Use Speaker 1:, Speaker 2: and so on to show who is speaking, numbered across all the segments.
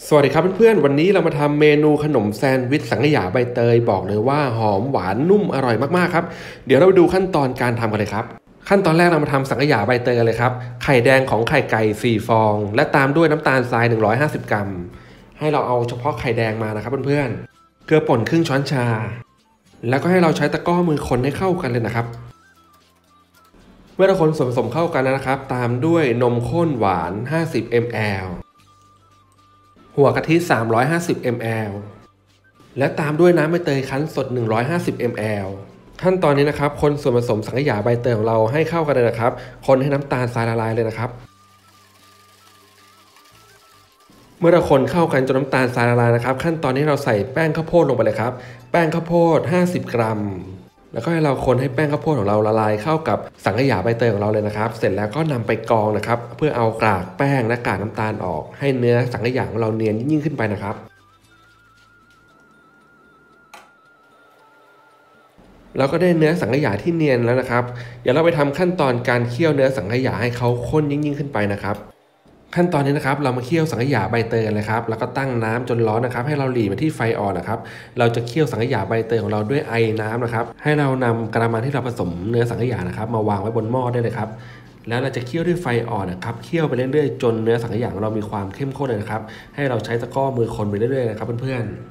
Speaker 1: สวัสดีครับเพื่อนๆวันนี้เรามาทำเมนูขนมแซนด์วิชสังขยาใบเตยบอกเลยว่าหอมหวานนุ่มอร่อยมากๆครับเดี๋ยวเราไปดูขั้นตอนการทำกันเลยครับขั้นตอนแรกเรามาทำสังขยาใบเตยกันเลยครับไข่แดงของไข่ไก่4ฟองและตามด้วยน้ำตาลทราย150กรัมให้เราเอาเฉพาะไข่แดงมานะครับเพื่อนๆเกลือป่นครึ่งช้อนชาแล้วก็ให้เราใช้ตะกร้อมือคนให้เข้ากันเลยนะครับเมื่อเราคนส่วนผสมเข้ากันนะครับตามด้วยนมข้นหวาน50 mlหัวกะทิ350 ml และตามด้วยน้ำใบเตยคั้นสด150 ml ขั้นตอนนี้นะครับคนส่วนผสมสังขยาใบเตยของเราให้เข้ากันเลยนะครับคนให้น้ำตาลทรายละลายเลยนะครับเมื่อเราคนเข้ากันจนน้ำตาลทรายละลายนะครับขั้นตอนนี้เราใส่แป้งข้าวโพดลงไปเลยครับแป้งข้าวโพด50 กรัมแล้วก็ให้เราคนให้แป้งข้าวโพดของเราละลายเข้ากับสังขยาใบเตยของเราเลยนะครับเสร็จแล้วก็นำไปกรองนะครับเพื่อเอากากแป้งและกากน้ำตาลออกให้เนื้อสังขยาของเราเนียนยิ่งขึ้นไปนะครับเราก็ได้เนื้อสังขยาที่เนียนแล้วนะครับเดี๋ยวเราไปทำขั้นตอนการเคี่ยวเนื้อสังขยาให้เขาข้นยิ่งขึ้นไปนะครับขั้นตอนนี้นะครับเรามาเคี่ยวสังขยาใบเตยกันเลยครับแล้วก็ตั้งน้ำจนร้อนนะครับให้เราหลีมาที่ไฟอ่อนนะครับเราจะเคี่ยวสังขยาใบเตยของเราด้วยไอน้ำนะครับให้เรานำกระมังที่เราผสมเนื้อสังขยานะครับมาวางไว้บนหม้อได้เลยครับแล้วเราจะเคี่ยวด้วยไฟอ่อนนะครับเคี่ยวไปเรื่อยๆจนเนื้อสังขยาของเรามีความเข้มข้นเลยนะครับให้เราใช้ตะกร้อมือคนไปเรื่อยๆนะครับเพื่อนๆ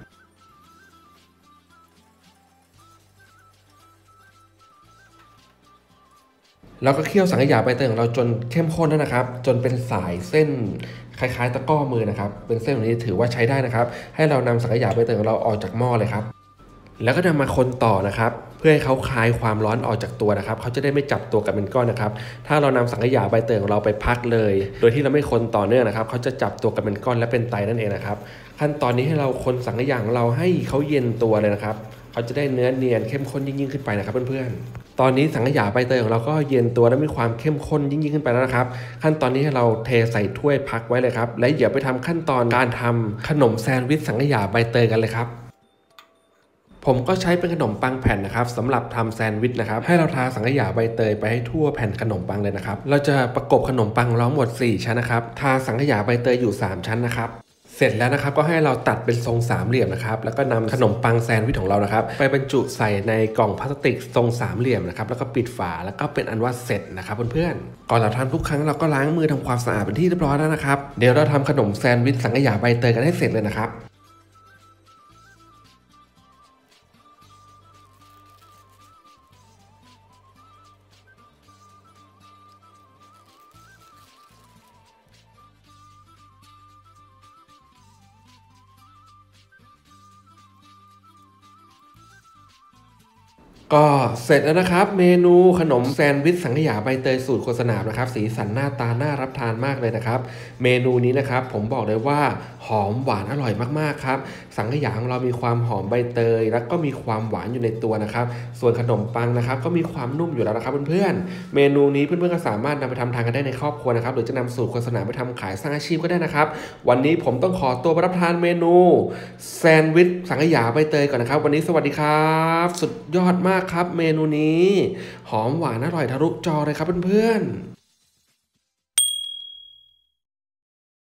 Speaker 1: แล้วก็เคี่ยวสังขยาใบเตยของเราจนเข้มข้นแล้วนะครับจนเป็นสายเส้นคล้ายๆตะกร้อมือนะครับเป็นเส้นแบบนี้ถือว่าใช้ได้นะครับให้เรานำสังขยาใบเตยของเราออกจากหม้อเลยครับแล้วก็นำมาคนต่อนะครับเพื่อให้เขาคลายความร้อนออกจากตัวนะครับเขาจะได้ไม่จับตัวกันเป็นก้อนนะครับถ้าเรานำสังขยาใบเตยของเราไปพักเลยโดยที่เราไม่คนต่อเนื่องนะครับเขาจะจับตัวกันเป็นก้อนและเป็นไตนั่นเองนะครับขั้นตอนนี้ให้เราคนสังขยาของเราให้เขาเย็นตัวเลยนะครับเขาจะได้เนื้อเนียนเข้มข้นยิ่งขึ้นไปนะครับเพื่อนๆตอนนี้สังขยาใบเตยของเราก็เย็นตัวและมีความเข้มข้นยิ่งขึ้นไปแล้วนะครับขั้นตอนนี้ให้เราเทใส่ถ้วยพักไว้เลยครับและเดี๋ยวไปทำขั้นตอนการทำขนมแซนด์วิชสังขยาใบเตยกันเลยครับผมก็ใช้เป็นขนมปังแผ่นนะครับสำหรับทำแซนด์วิชนะครับให้เราทาสังขยาใบเตยไปให้ทั่วแผ่นขนมปังเลยนะครับเราจะประกบขนมปังล้อมหมด4ชั้นนะครับทาสังขยาใบเตยอยู่3ชั้นนะครับเสร็จแล้วนะครับก็ให้เราตัดเป็นทรงสามเหลี่ยมนะครับแล้วก็นำขนมปังแซนด์วิชของเรานะครับไปบรรจุใส่ในกล่องพลาสติกทรงสามเหลี่ยมนะครับแล้วก็ปิดฝาแล้วก็เป็นอันว่าเสร็จนะครับเพื่อนๆก่อนเราทำทุกครั้งเราก็ล้างมือทำความสะอาดเป็นที่เรียบร้อยแล้วนะครับเดี๋ยวเราทำขนมแซนด์วิชสังขยาใบเตยกันให้เสร็จเลยนะครับก็เสร็จแล้วนะครับเมนูขนมแซนด์วิชสังขยาใบเตยสูตรโฆษณานะครับสีสันหน้าตาน่ารับทานมากเลยนะครับเมนูนี้นะครับผมบอกเลยว่าหอมหวานอร่อยมากๆครับสังขยาของเรามีความหอมใบเตยแล้วก็มีความหวานอยู่ในตัวนะครับส่วนขนมปังนะครับก็มีความนุ่มอยู่แล้วนะครับเพื่อนๆเมนูนี้เพื่อนๆก็สามารถนำไปทำทานกันได้ในครอบครัวนะครับหรือจะนำสูตรโฆษณาไปทำขายสร้างอาชีพก็ได้นะครับวันนี้ผมต้องขอตัวไปรับประทานเมนูแซนด์วิชสังขยาใบเตยก่อนนะครับวันนี้สวัสดีครับสุดยอดมากครับเมนูนี้หอมหวานอร่อยทะลุจอเลยครับเพื่อนๆ